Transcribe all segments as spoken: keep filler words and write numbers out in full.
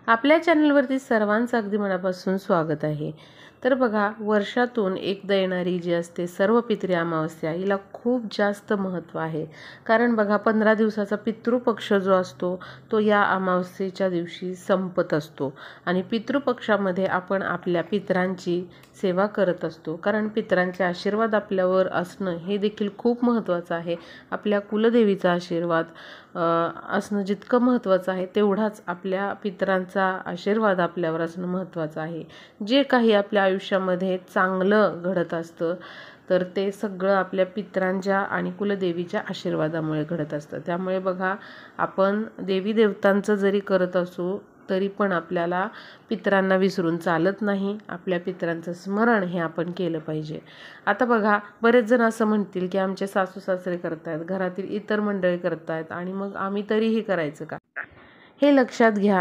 आपल्या चॅनलवरती सर्वांचं अगदी मनापासून स्वागत आहे। तर बघा, वर्षातून एकदा येणारी जी असते सर्वपित्री अमावस्या, हिला खूप जास्त महत्त्व आहे। कारण बघा, पंधरा दिवसाचा पितृपक्ष जो असतो तो या अमावस्येच्या दिवशी संपत असतो आणि पितृपक्षामध्ये आपण आपल्या पितरांची सेवा करत असतो। कारण पितरांचे आशीर्वाद आपल्यावर असणं हे देखील खूप महत्त्वाचं आहे। आपल्या कुलदेवीचा आशीर्वाद असणं जितकं महत्त्वाचं आहे, तेवढाच आपल्या पितरांचा आशीर्वाद आपल्यावर असणं महत्त्वाचं आहे। जे काही आपल्या आयुष्यामध्ये चांगलं घडत असतं तर ते सगळं आपल्या पितरांच्या आणि कुलदेवीच्या आशीर्वादामुळे घडत असतं। त्यामुळे बघा, आपण देवी देवतांचं जरी करत असू तरी पण आपल्याला पितरांना विसरून चालत नाही। आपल्या पितरांचं स्मरण हे आपण केलं पाहिजे। आता बघा, बरेच जण असं म्हणतील की आमचे सासू सासरे करतायत, घरातील इतर मंडळी करतायत आणि मग आम्ही तरीही करायचं का? हे लक्षात घ्या,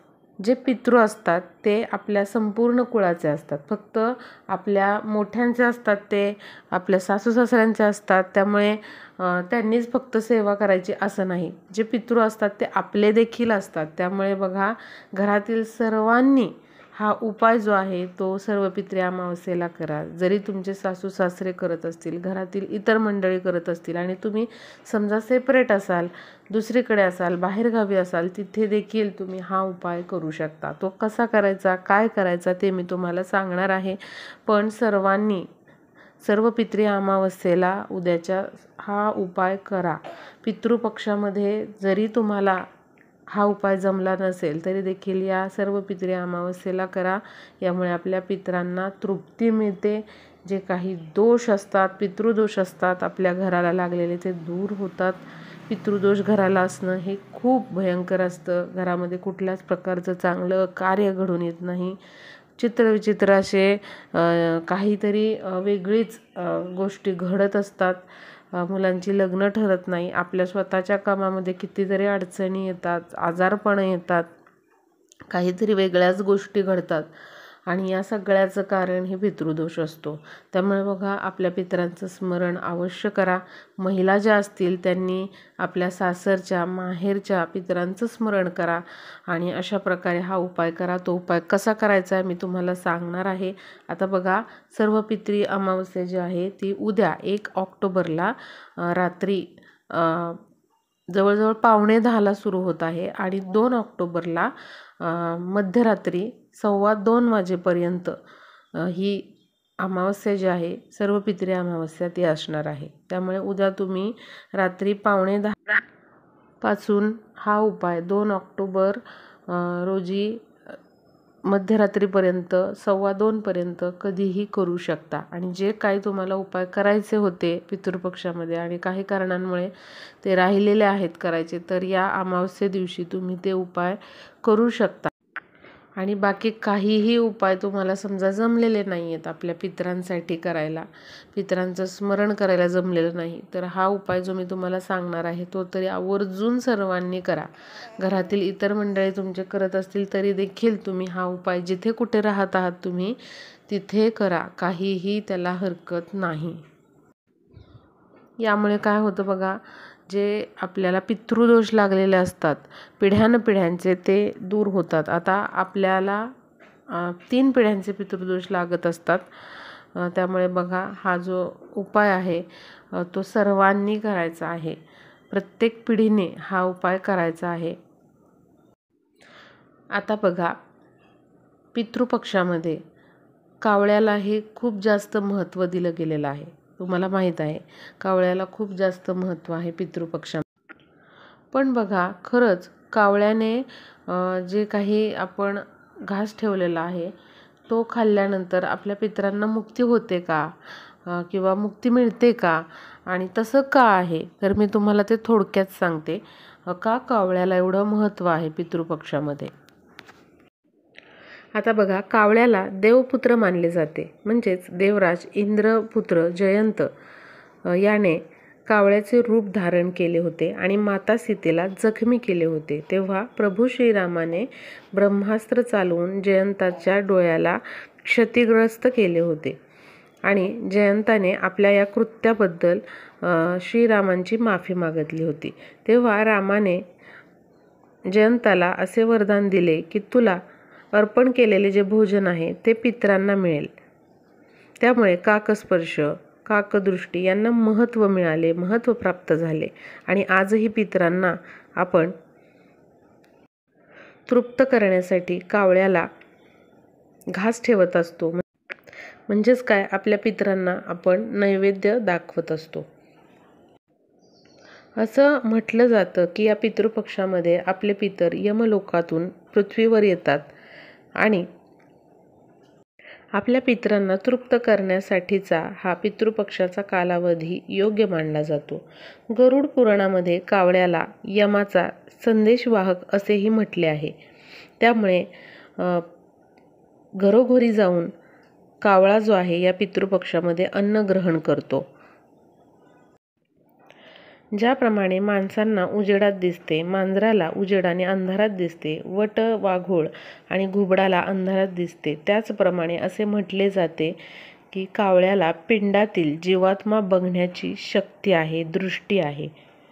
जे पितृ असतात ते आपल्या संपूर्ण कुळाचे असतात। फक्त आपल्या मोठ्यांचे असतात, ते आपल्या सासू सासऱ्यांचे असतात, त्यामुळे त्यांनीच फक्त सेवा करायची असं नाही। जे पितृ असतात ते आपले देखील असतात। त्यामुळे बघा, घरातील सर्वांनी हा उपाय जो आहे तो सर्वपित्री अमावस्येला करा। जरी तुमचे सासू सासरे करत असतील, घरातील इतर मंडळी करत असतील आणि तुम्ही समजा सेपरेट असाल, दुसरीकडे असाल, बाहेरगावी असाल, तिथे देखील तुम्ही हा उपाय करू शकता। तो कसा करायचा, काय करायचा ते मी तुम्हाला सांगणार आहे। पण सर्वांनी सर्वपित्री अमावस्येला उद्याच्या हा उपाय करा। पितृपक्षामध्ये जरी तुम्हाला हा उपाय जमला नसेल तरी देखील या सर्वपित्री अमावस्येला करा। यामुळे आपल्या पितरांना तृप्ती मिळते। जे काही दोष असतात, पितृदोष असतात आपल्या घराला लागलेले, ते दूर होतात। पितृदोष घराला असणं हे खूप भयंकर असतं। घरामध्ये कुठल्याच प्रकारचं चांगलं कार्य घडून येत नाही। चित्रविचित्र असे काहीतरी वेगळीच गोष्टी घडत असतात। मुलांची लग्न ठरत नाही, आपल्या स्वतःच्या कामामध्ये कितीतरी अडचणी येतात, आजारपण येतात, काहीतरी वेगळ्याच गोष्टी घडतात आणि या सगळ्याचं कारण हे पितृदोष असतो। त्यामुळे बघा, आपल्या पितरांचं स्मरण अवश्य करा। महिला ज्या असतील त्यांनी आपल्या सासरच्या, माहेरच्या पितरांचं स्मरण करा आणि अशा प्रकारे हा उपाय करा। तो उपाय कसा करायचा आहे मी तुम्हाला सांगणार आहे। आता बघा, सर्वपित्री अमावस्या जी आहे ती उद्या एक ऑक्टोबरला रात्री जवळजवळ पावणे दहाला सुरू होत आहे आणि दोन ऑक्टोबरला मध्यरात्री सव्वा दोन वाजेपर्यंत ही अमावस्या जी आहे, सर्वपित्री अमावस्या, ती असणार आहे। त्यामुळे उद्या तुम्ही रात्री पावणे दहा पासून हा उपाय दोन ऑक्टोबर रोजी मध्यरात्रीपर्यंत सव्वा दोनपर्यंत कधीही करू शकता। आणि जे काही तुम्हाला उपाय करायचे होते पितृपक्षामध्ये आणि काही कारणांमुळे ते राहिलेले आहेत करायचे, तर या अमावस्ये दिवशी तुम्ही ते उपाय करू शकता। आणि बाकी काहीही उपाय तुम्हाला समजा जमलेले नाही आहेत आपल्या पितरांसाठी करायला, पितरांचं स्मरण करायला जमलेलं नाही, तर हा उपाय जो मी तुम्हाला सांगणार आहे तो तरी आवर्जून सर्वांनी करा। घरातील इतर मंडळी तुमचे करत असतील तरी देखील तुम्ही हा उपाय जिथे कुठे राहत आहात तुम्ही तिथे करा, काहीही त्याला हरकत नाही। यामुळे काय होतं बघा, जे आपल्याला पितृदोष लागलेले असतात पिढ्यानपिढ्यांचे, ते दूर होतात। आता आपल्याला तीन पिढ्यांचे पितृदोष लागत असतात। त्यामुळे बघा, हा जो उपाय आहे तो सर्वांनी करायचा आहे। प्रत्येक पिढीने हा उपाय करायचा आहे। आता बघा, पितृपक्षामध्ये कावळ्याला हे खूप जास्त महत्त्व दिलं गेलेलं आहे। तुम्हाला माहीत आहे, कावळ्याला खूप जास्त महत्त्व आहे पितृपक्षामध्ये। पण बघा, खरंच कावळ्याने जे काही आपण घास ठेवलेला आहे तो खाल्ल्यानंतर आपल्या पितरांना मुक्ती होते का, किंवा मुक्ती मिळते का, आणि तसं का आहे तर मी तुम्हाला ते थोडक्यात सांगते, का कावळ्याला एवढं महत्त्व आहे पितृपक्षामध्ये। आता बघा, कावळ्याला देवपुत्र मानले जाते। म्हणजेच देवराज इंद्रपुत्र जयंत याने कावळ्याचे रूप धारण केले होते आणि माता सीतेला जखमी केले होते। तेव्हा प्रभू श्रीरामाने ब्रह्मास्त्र चालवून जयंताच्या डोळ्याला क्षतिग्रस्त केले होते आणि जयंताने आपल्या या कृत्याबद्दल श्रीरामांची माफी मागितली होती। तेव्हा रामाने जयंताला असे वरदान दिले की तुला अर्पण केलेले जे भोजन आहे ते पितरांना मिळेल. त्यामुळे काकस्पर्श, काकदृष्टी यांना महत्त्व मिळाले, महत्त्व प्राप्त झाले. आणि आजही पितरांना आपण तृप्त करण्यासाठी कावळ्याला घास ठेवत असतो. म्हणजेच काय, आपल्या पितरांना आपण नैवेद्य दाखवत असतो. असं म्हटलं जातं की या पितृपक्षामध्ये आपले पितर यमलोकातून पृथ्वीवर येतात आणि आपल्या पितरांना तृप्त करण्यासाठीचा हा पितृपक्षाचा कालावधी योग्य मानला जातो. गरुड पुराणामध्ये कावळ्याला यमाचा संदेशवाहक असेही म्हटले आहे. त्यामुळे घरोघरी जाऊन कावळा जो आहे या पितृपक्षामध्ये अन्न ग्रहण करतो. ज्याप्रमाणे माणसांना उजेडात दिसते, मांजराला उजेडाने अंधारात दिसते, वट वाघोळ आणि घुबडाला अंधारात दिसते, त्याचप्रमाणे असे म्हटले जाते की कावळ्याला पिंडातील जीवात्मा बघण्याची शक्ती आहे, दृष्टी आहे.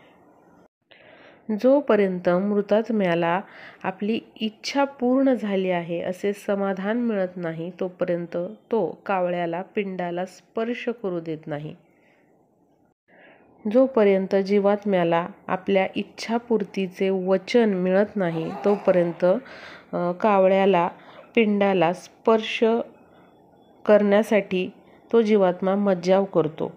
जोपर्यंत मृतात्म्याला आपली इच्छा पूर्ण झाली आहे असे समाधान मिळत नाही तोपर्यंत तो कावळ्याला पिंडाला स्पर्श करू देत नाही. जोपर्यंत जीवात्म्याला आपल्या इच्छापूर्तीचे वचन मिळत नाही तोपर्यंत कावळ्याला पिंडाला स्पर्श करण्यासाठी तो जीवात्मा मज्जाव करतो.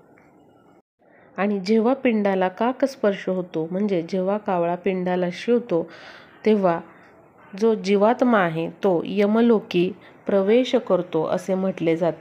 आणि जेव्हा पिंडाला काकस्पर्श होतो, म्हणजे जेव्हा कावळा पिंडाला शिवतो, तेव्हा जो जीवात्मा आहे तो यमलोकी प्रवेश करतो असे म्हटले जाते.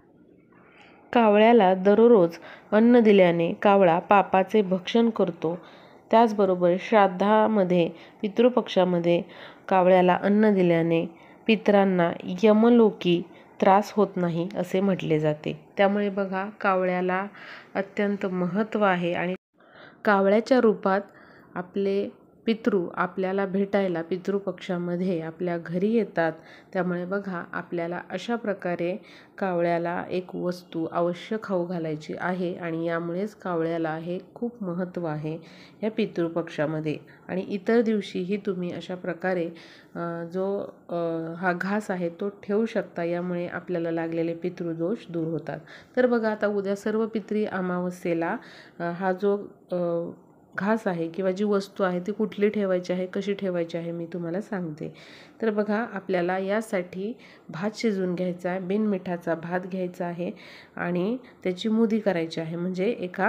कावळ्याला दररोज अन्न दिल्याने कावळा पापाचे भक्षण करतो. त्याचबरोबर श्राद्धामध्ये, पितृपक्षामध्ये कावळ्याला अन्न दिल्याने पितरांना यमलोकी त्रास होत नाही असे म्हटले जाते. त्यामुळे बघा, कावळ्याला अत्यंत महत्त्व आहे आणि कावळ्याच्या रूपात आपले पितृ आपल्याला भेटायला पितृपक्षामध्ये आपल्या घरी येतात. त्यामुळे बघा, आपल्याला अशा प्रकारे कावळ्याला एक वस्तू अवश्य खाऊ घालायची आहे आणि यामुळेच कावळ्याला हे खूप महत्त्व आहे या पितृपक्षामध्ये. आणि इतर दिवशीही तुम्ही अशा प्रकारे जो हा घास आहे तो ठेवू शकता. यामुळे आपल्याला लागलेले पितृदोष दूर होतात. तर बघा, आता उद्या सर्व पितरी अमावस्येला हा जो घास आहे किंवा जी वस्तू आहे ती कुठली ठेवायची आहे, कशी ठेवायची आहे, मी तुम्हाला सांगते. तर बघा, आपल्याला यासाठी भात शिजवून घ्यायचा आहे, बिनमिठाचा भात घ्यायचा आहे आणि त्याची मुदी करायची आहे. म्हणजे एका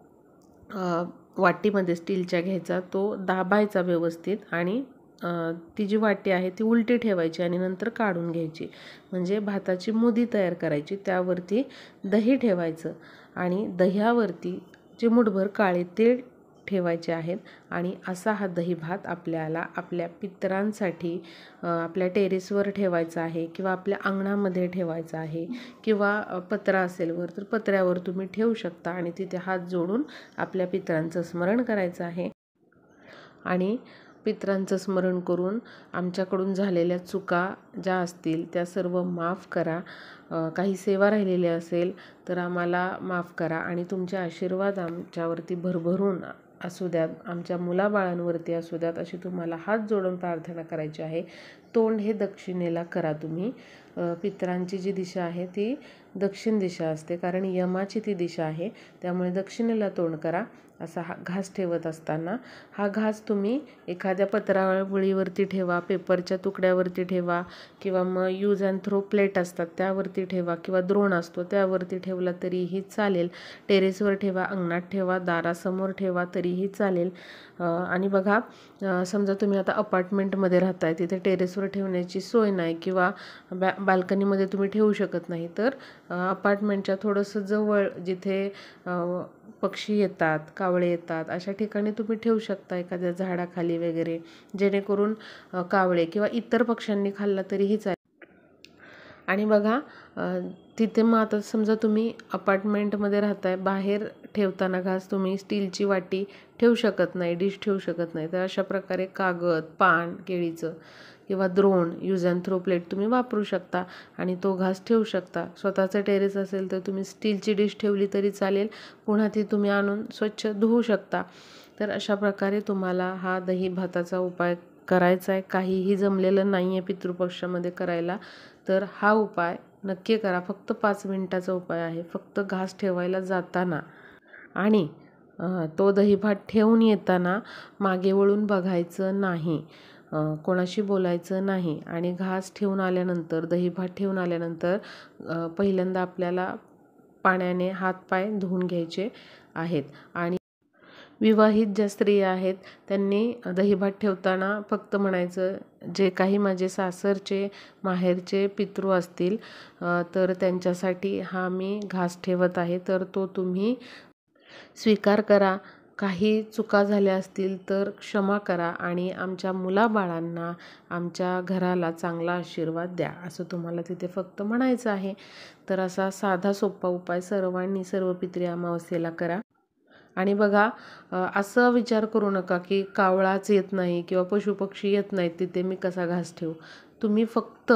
वाटीमध्ये स्टीलच्या घ्यायचा, तो दाबायचा व्यवस्थित आणि ती जी वाटी आहे ती उलटी ठेवायची आणि नंतर काढून घ्यायची. म्हणजे भाताची मुदी तयार करायची. त्यावरती दही ठेवायचं आणि दह्यावरती चिमूटभर काळे तीळ ठेवायचे आहेत. आणि असा हा दही भात आपल्याला आपल्या पितरांसाठी आपल्या टेरेसवर ठेवायचा आहे किंवा आपल्या अंगणामध्ये ठेवायचा आहे किंवा पत्रा असेल वर तर पत्र्यावर तुम्ही ठेवू शकता आणि तिथे हात जोडून आपल्या पितरांचं स्मरण करायचं आहे. आणि पितरांचं स्मरण करून आमच्याकडून झालेल्या चुका ज्या असतील त्या सर्व माफ करा. काही सेवा राहिलेली असेल तर आम्हाला माफ करा आणि तुमचे आशीर्वाद आमच्यावरती भरभरून असू द्यात, आमच्या मुलाबाळांवरती असू द्यात, अशी तुम्हाला हात जोडून प्रार्थना करायची आहे. तोंड हे दक्षिणेला करा तुम्ही. पितरांची जी दिशा आहे ती दक्षिण दिशा असते, कारण यमाची ती दिशा आहे. त्यामुळे दक्षिणेला तोंड करा. असा हा घास ठेवत असताना हा घास तुम्ही एखाद्या पत्रावळीवरती ठेवा, पेपरच्या तुकड्यावरती ठेवा किंवा मग यूज अँड थ्रो प्लेट असतात त्यावरती ठेवा किंवा द्रोण असतो त्यावरती ठेवला तरीही चालेल. टेरेसवर ठेवा, अंगणात ठेवा, दारासमोर ठेवा तरीही चालेल. आणि बघा, समजा तुम्ही आता अपार्टमेंटमध्ये राहताय, तिथे टेरेसवर ठेवण्याची सोय नाही किंवा बॅ बाल्कनीमध्ये तुम्ही ठेवू शकत नाही, तर अपार्टमेंटच्या थोडंसं जवळ जिथे पक्षी येतात, कावळे येतात, अशा ठिकाणी तुम्ही ठेवू शकता, एखाद्या झाडाखाली वगैरे, जेणेकरून कावळे किंवा इतर पक्ष्यांनी खाल्ला तरीही चालेल. आणि बघा, तिथे मग आता समजा तुम्ही अपार्टमेंटमध्ये राहताय, बाहेर ठेवताना घास तुम्ही स्टीलची वाटी ठेवू शकत नाही, डिश ठेवू शकत नाही, तर अशा प्रकारे कागद, पान केळीचं किंवा द्रोण, यूज अँड थ्रो प्लेट तुम्ही वापरू शकता आणि तो घास ठेवू शकता. स्वतःचं टेरेस असेल तर तुम्ही स्टीलची डिश ठेवली तरी चालेल, पुन्हा ती तुम्ही आणून स्वच्छ धुवू शकता. तर अशा प्रकारे तुम्हाला हा दही भाताचा उपाय करायचा आहे, काहीही जमलेलं नाही आहे पितृपक्षामध्ये करायला, तर हा उपाय नक्की करा. फक्त पाच मिनिटाचा उपाय आहे. फक्त घास ठेवायला जाताना आणि तो दहीभात ठेवून येताना मागे वळून बघायचं नाही, कोणाशी बोलायचं नाही आणि घास ठेवून आल्यानंतर, दहीभात ठेवून आल्यानंतर पहिल्यांदा आपल्याला पाण्याने हातपाय धुवून घ्यायचे आहेत. आणि विवाहित ज्या स्त्रिया आहेत त्यांनी दहीभात ठेवताना फक्त म्हणायचं, जे काही माझे सासरचे माहेरचे पितृ असतील तर त्यांच्यासाठी हा मी घास ठेवत आहे, तर तो तुम्ही स्वीकार करा. काही चुका झाल्या असतील तर क्षमा करा आणि आमच्या मुलाबाळांना, आमच्या घराला चांगला आशीर्वाद द्या, असं तुम्हाला तिथे फक्त म्हणायचं आहे. तर असा साधा सोपा उपाय सर्वांनी सर्व पितृ अमावस्येला करा. आणि बघा, असं विचार करू नका की कावळाच येत नाही किंवा पशुपक्षी येत नाहीत तिथे मी कसा घास ठेवू. तुम्ही फक्त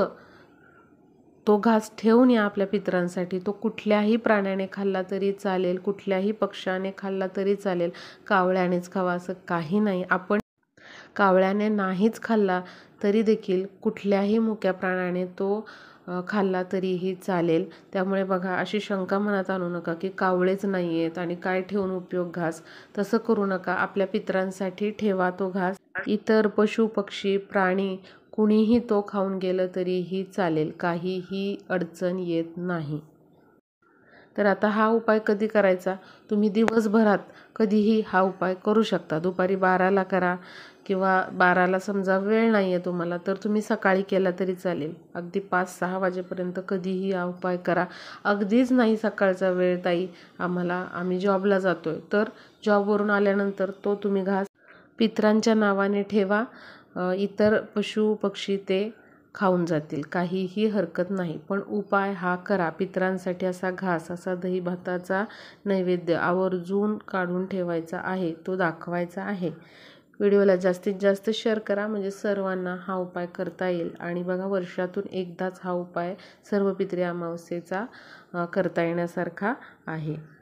तो घास ठेवून या आपल्या पितरांसाठी. तो कुठल्याही प्राण्याने खाल्ला तरी चालेल, कुठल्याही पक्षाने खाल्ला तरी चालेल, कावळ्यानेच खावा असं काही नाही. आपण कावळ्याने नाहीच खाल्ला तरी देखील कुठल्याही मुक्या प्राण्याने तो खाल्ला तरीही चालेल. त्यामुळे बघा, अशी शंका मनात आणू नका की कावळेच नाही आहेत आणि काय ठेवून उपयोग घास. तसं करू नका. आपल्या पितरांसाठी ठेवा तो घास. इतर पशु पक्षी प्राणी कुणीही तो खाऊन गेलं तरीही चालेल, काहीही अडचण येत नाही. तर आता हा उपाय कधी करायचा? तुम्ही दिवसभरात कधीही हा उपाय करू शकता. दुपारी बाराला करा किंवा बाराला समजा वेळ नाही आहे तुम्हाला तर तुम्ही सकाळी केला तरी चालेल. अगदी पाच सहा वाजेपर्यंत कधीही हा उपाय करा. अगदीच नाही सकाळचा वेळ ताई आम्हाला, आम्ही जॉबला जातो आहे, तर जॉबवरून आल्यानंतर तो तुम्ही घास पितरांच्या नावाने ठेवा. इतर पशु पक्षी ते खाऊन जातील, काहीही हरकत नाही. पण उपाय हा करा. पितरांसाठी असा घास, असा दही भाताचा नैवेद्य आवर्जून काढून ठेवायचा आहे, तो दाखवायचा आहे. व्हिडिओला जास्तीत जास्त शेअर करा म्हणजे सर्वांना हा उपाय करता येईल. आणि बघा, वर्षातून एकदाच हा उपाय सर्व पितृ अमावस्येचा करता येण्यासारखा आहे.